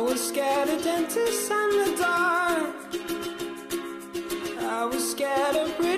was scared of dentists and the dark. I was scared of